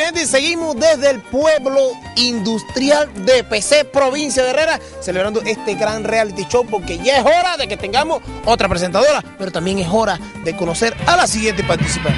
gente, y seguimos desde el pueblo industrial de PC, provincia de Herrera, celebrando este gran reality show, porque ya es hora de que tengamos otra presentadora, pero también es hora de conocer a la siguiente participante.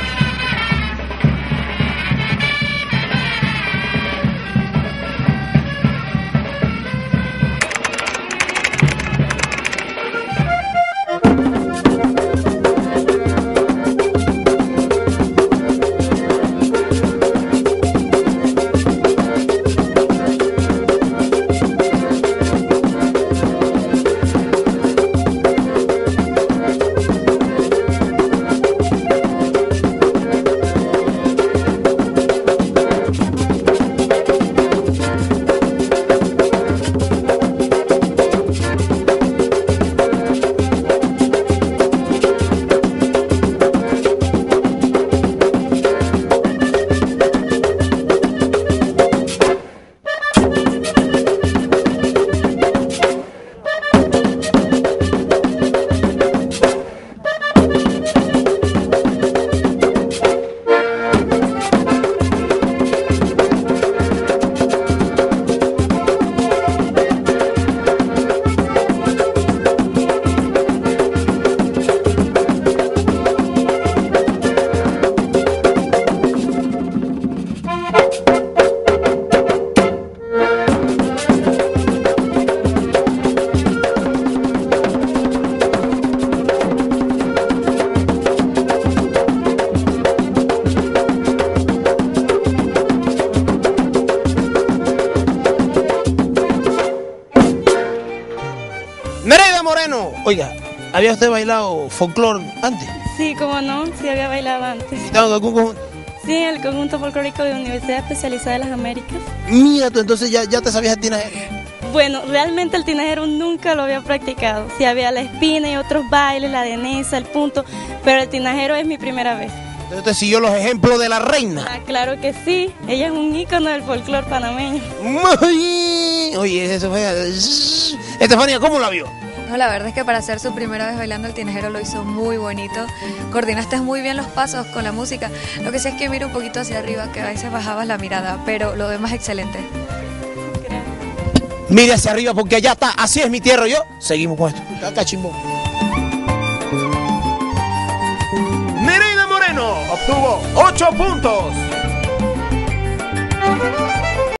Nereida Moreno, oiga, ¿había usted bailado folclore antes? Sí, cómo no, sí había bailado antes. ¿Estaba en algún conjunto? Sí, en el conjunto folclórico de Universidad Especializada de las Américas. Mira tú, entonces ya te sabías el tinajero. Bueno, realmente el tinajero nunca lo había practicado. Sí había la espina y otros bailes, la denesa, el punto, pero el tinajero es mi primera vez. Entonces usted siguió los ejemplos de la reina. Ah, claro que sí, ella es un ícono del folclore panameño. Oye, eso fue... Estefanía, ¿cómo la vio? No, la verdad es que para ser su primera vez bailando el tinajero lo hizo muy bonito. Coordinaste muy bien los pasos con la música. Lo que sí es que mira un poquito hacia arriba, que a veces bajabas la mirada, pero lo demás excelente. Mire hacia arriba porque allá está, así es mi tierra. Yo seguimos con esto. Está chimbón. Nereida Moreno obtuvo 8 puntos.